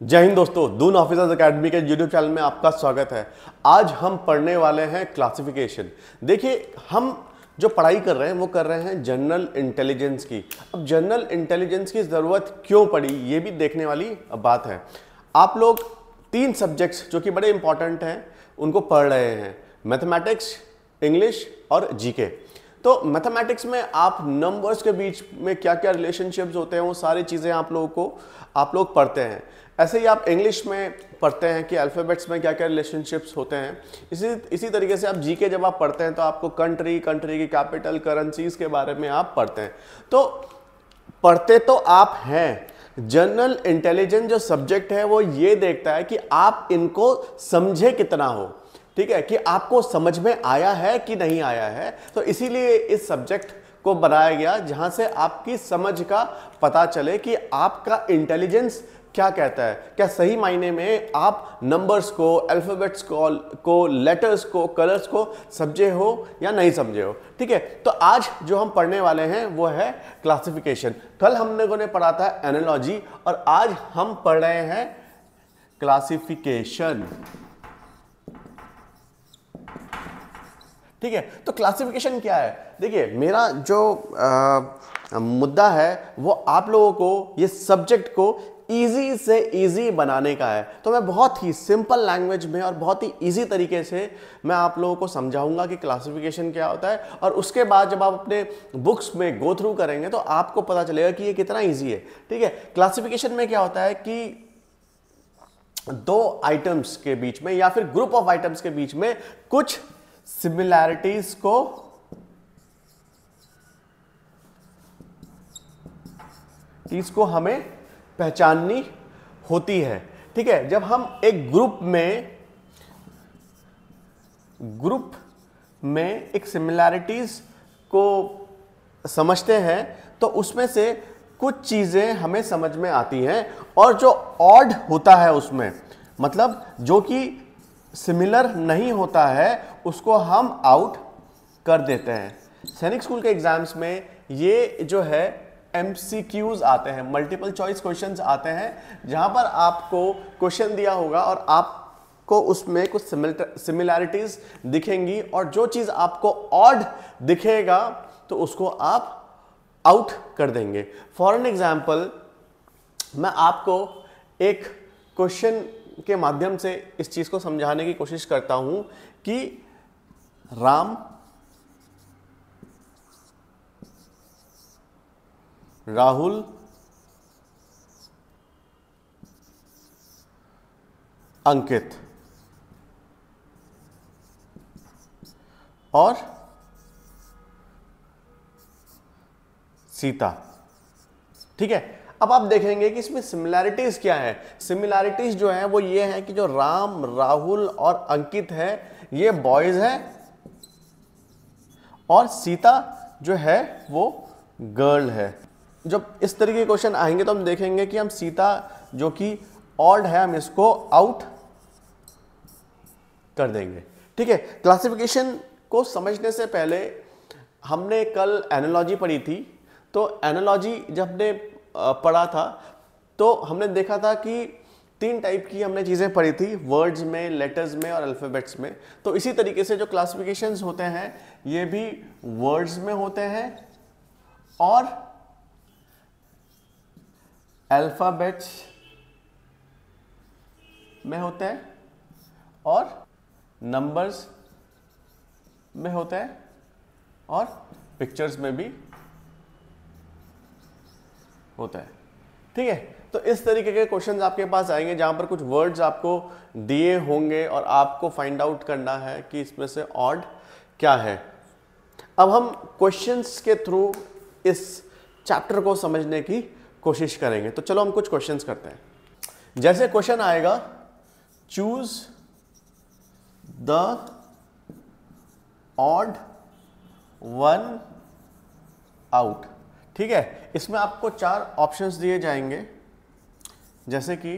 जय हिंद दोस्तों, दून ऑफिसर्स एकेडमी के यूट्यूब चैनल में आपका स्वागत है। आज हम पढ़ने वाले हैं क्लासिफिकेशन। देखिए, हम जो पढ़ाई कर रहे हैं वो कर रहे हैं जनरल इंटेलिजेंस की। अब जनरल इंटेलिजेंस की ज़रूरत क्यों पड़ी, ये भी देखने वाली बात है। आप लोग 3 सब्जेक्ट्स जो कि बड़े इंपॉर्टेंट हैं उनको पढ़ रहे हैं, मैथमेटिक्स, इंग्लिश और जीके। तो मैथमेटिक्स में आप नंबर्स के बीच में क्या क्या रिलेशनशिप्स होते हैं वो सारी चीज़ें आप लोग पढ़ते हैं। ऐसे ही आप इंग्लिश में पढ़ते हैं कि अल्फ़ाबेट्स में क्या क्या रिलेशनशिप्स होते हैं। इसी तरीके से आप जीके जब आप पढ़ते हैं तो आपको कंट्री की कैपिटल, करेंसीज के बारे में आप पढ़ते हैं। तो पढ़ते तो आप हैं। जनरल इंटेलिजेंस जो सब्जेक्ट है वो ये देखता है कि आप इनको समझे कितना हो, ठीक है, कि आपको समझ में आया है कि नहीं आया है। तो इसीलिए इस सब्जेक्ट को बनाया गया जहां से आपकी समझ का पता चले कि आपका इंटेलिजेंस क्या कहता है। क्या सही मायने में आप नंबर्स को, अल्फाबेट्स को, लेटर्स को, कलर्स को समझे हो या नहीं समझे हो, ठीक है। तो आज जो हम पढ़ने वाले हैं वो है क्लासिफिकेशन। कल हम लोगों ने पढ़ा था एनालॉजी और आज हम पढ़ रहे हैं क्लासिफिकेशन, ठीक है। तो क्लासिफिकेशन क्या है? देखिए, मेरा जो मुद्दा है वो आप लोगों को ये सब्जेक्ट को इजी से इजी बनाने का है। तो मैं बहुत ही सिंपल लैंग्वेज में और बहुत ही इजी तरीके से मैं आप लोगों को समझाऊंगा कि क्लासिफिकेशन क्या होता है। और उसके बाद जब आप अपने बुक्स में गो थ्रू करेंगे तो आपको पता चलेगा कि ये कितना इजी है, ठीक है। क्लासिफिकेशन में क्या होता है कि 2 आइटम्स के बीच में या फिर ग्रुप ऑफ आइटम्स के बीच में कुछ सिमिलैरिटीज को हमें पहचाननी होती है, ठीक है। जब हम एक ग्रुप में एक सिमिलैरिटीज को समझते हैं तो उसमें से कुछ चीजें हमें समझ में आती हैं और जो ऑड होता है उसमें, मतलब जो कि सिमिलर नहीं होता है, उसको हम आउट कर देते हैं। सैनिक स्कूल के एग्जाम्स में ये जो है MCQs आते हैं, मल्टीपल चॉइस क्वेश्चंस आते हैं, जहां पर आपको क्वेश्चन दिया होगा और आपको उसमें कुछ सिमिलैरिटीज दिखेंगी और जो चीज आपको ऑड दिखेगा तो उसको आप आउट कर देंगे। फॉर एन एग्जाम्पल, मैं आपको एक क्वेश्चन के माध्यम से इस चीज को समझाने की कोशिश करता हूं कि राम, राहुल, अंकित और सीता, ठीक है। अब आप देखेंगे कि इसमें सिमिलैरिटीज क्या है। सिमिलैरिटीज जो है वो ये है कि जो राम, राहुल और अंकित है ये बॉयज है और सीता जो है वो गर्ल है। जब इस तरीके के क्वेश्चन आएंगे तो हम देखेंगे कि हम सीता जो कि ऑड है हम इसको आउट कर देंगे, ठीक है। क्लासिफिकेशन को समझने से पहले हमने कल एनालॉजी पढ़ी थी। तो एनालॉजी जब हमने पढ़ा था तो हमने देखा था कि 3 टाइप की हमने चीज़ें पढ़ी थी, वर्ड्स में, लेटर्स में और अल्फ़ाबेट्स में। तो इसी तरीके से जो क्लासिफिकेशंस होते हैं ये भी वर्ड्स में होते हैं और अल्फ़ाबेट्स में होते हैं और नंबर्स में होते हैं और पिक्चर्स में भी होता है, ठीक है। तो इस तरीके के क्वेश्चंस आपके पास आएंगे जहां पर कुछ वर्ड्स आपको दिए होंगे और आपको फाइंड आउट करना है कि इसमें से ऑड क्या है। अब हम क्वेश्चंस के थ्रू इस चैप्टर को समझने की कोशिश करेंगे। तो चलो हम कुछ क्वेश्चंस करते हैं। जैसे क्वेश्चन आएगा, choose the odd one out, ठीक है। इसमें आपको 4 ऑप्शंस दिए जाएंगे, जैसे कि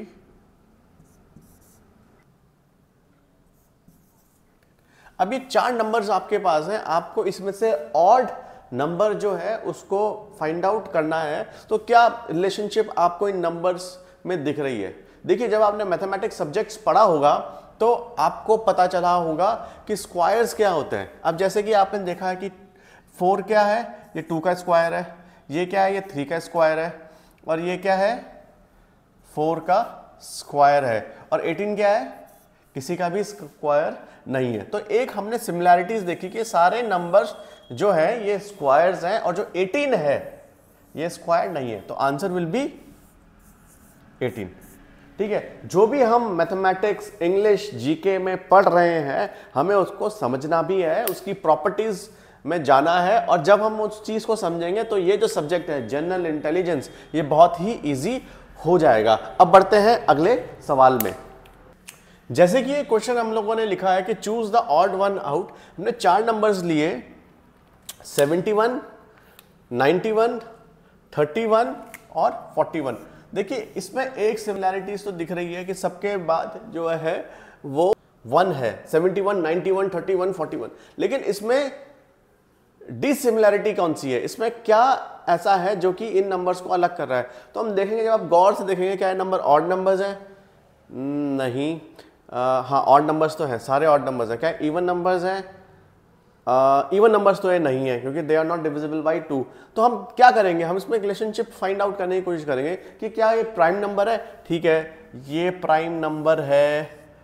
अब ये 4 नंबर्स आपके पास हैं, आपको इसमें से ऑड नंबर जो है उसको फाइंड आउट करना है। तो क्या रिलेशनशिप आपको इन नंबर्स में दिख रही है? देखिए जब आपने मैथमेटिक्स सब्जेक्ट्स पढ़ा होगा तो आपको पता चला होगा कि स्क्वायर्स क्या होते हैं। अब जैसे कि आपने देखा है कि 4 क्या है, ये 2 का स्क्वायर है, ये क्या है, ये 3 का स्क्वायर है, और ये क्या है, 4 का स्क्वायर है, और 18 क्या है, किसी का भी स्क्वायर नहीं है। तो एक हमने सिमिलैरिटीज देखी कि सारे नंबर्स जो है ये स्क्वायर्स हैं और जो 18 है ये स्क्वायर नहीं है। तो आंसर विल बी 18। ठीक है, जो भी हम मैथमेटिक्स, इंग्लिश, जीके में पढ़ रहे हैं हमें उसको समझना भी है, उसकी प्रॉपर्टीज में जाना है, और जब हम उस चीज को समझेंगे तो ये जो सब्जेक्ट है जनरल इंटेलिजेंस ये बहुत ही इजी हो जाएगा। अब बढ़ते हैं अगले सवाल में। जैसे कि ये क्वेश्चन हम लोगों ने लिखा है कि choose the odd one out. हमने 4 नंबर्स लिए 71, 91, 31 और 41। देखिए इसमें एक सिमिलैरिटीज तो दिख रही है कि सबके बाद जो है वो 1 है, 71, 91, 31, 41। लेकिन इसमें डिसिमिलैरिटी कौन सी है, इसमें क्या ऐसा है जो कि इन नंबर्स को अलग कर रहा है? तो हम देखेंगे, जब आप गौर से देखेंगे, क्या ये नंबर ऑड नंबर्स हैं? नहीं। हाँ ऑड नंबर्स तो है, सारे ऑड नंबर्स हैं। क्या इवन नंबर्स हैं? इवन नंबर्स तो ये नहीं है क्योंकि they are not divisible by 2। तो हम क्या करेंगे, हम इसमें रिलेशनशिप फाइंड आउट करने की कोशिश करेंगे कि क्या ये प्राइम नंबर है। ठीक है, ये प्राइम नंबर है,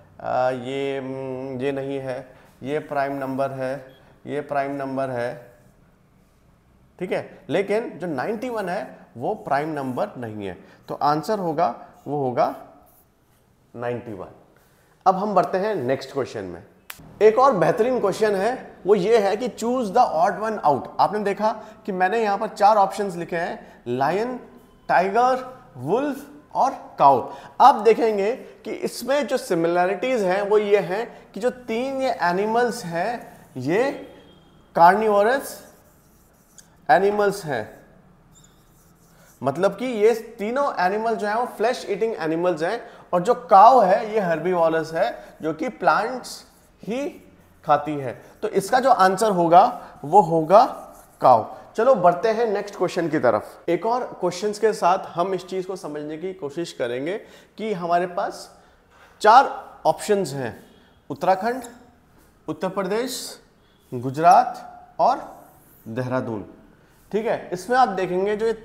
ये नहीं है, ये प्राइम नंबर है, ये प्राइम नंबर है। ठीक है, लेकिन जो 91 है वो प्राइम नंबर नहीं है। तो आंसर होगा वो होगा 91। अब हम बढ़ते हैं नेक्स्ट क्वेश्चन में। एक और बेहतरीन क्वेश्चन है, वो ये है कि choose the odd one out. आपने देखा कि मैंने यहां पर 4 ऑप्शंस लिखे हैं, लायन, टाइगर, वुल्फ और काउ। आप देखेंगे कि इसमें जो सिमिलैरिटीज हैं वो ये हैं कि जो 3 ये एनिमल्स हैं ये कार्निवोरस एनिमल्स हैं, मतलब कि ये तीनों एनिमल जो है वो फ्लैश ईटिंग एनिमल्स हैं, और जो काउ है ये हर्बीवोरस है जो कि प्लांट्स ही खाती है। तो इसका जो आंसर होगा वो होगा काउ। चलो बढ़ते हैं नेक्स्ट क्वेश्चन की तरफ। एक और क्वेश्चंस के साथ हम इस चीज को समझने की कोशिश करेंगे कि हमारे पास 4 ऑप्शंस हैं, उत्तराखंड, उत्तर प्रदेश, गुजरात और देहरादून। ठीक है, इसमें आप देखेंगे जो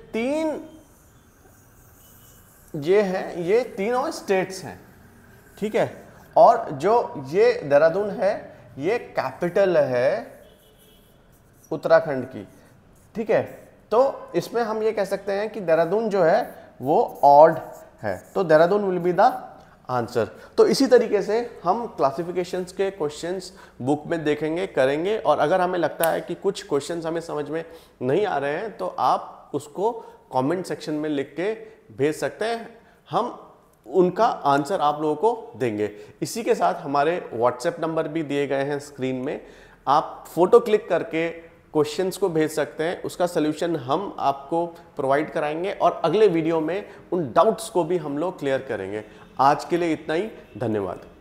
ये हैं, ये तीनों स्टेट्स हैं। ठीक है, और जो ये देहरादून है ये कैपिटल है उत्तराखंड की। ठीक है, तो इसमें हम ये कह सकते हैं कि देहरादून जो है वो ऑड है, तो Dehradun will be the answer. तो इसी तरीके से हम क्लासिफिकेशंस के क्वेश्चंस बुक में देखेंगे, करेंगे, और अगर हमें लगता है कि कुछ क्वेश्चंस हमें समझ में नहीं आ रहे हैं तो आप उसको कमेंट सेक्शन में लिख के भेज सकते हैं, हम उनका आंसर आप लोगों को देंगे। इसी के साथ हमारे व्हाट्सएप नंबर भी दिए गए हैं स्क्रीन में, आप फोटो क्लिक करके क्वेश्चंस को भेज सकते हैं, उसका सलूशन हम आपको प्रोवाइड कराएंगे और अगले वीडियो में उन डाउट्स को भी हम लोग क्लियर करेंगे। आज के लिए इतना ही, धन्यवाद।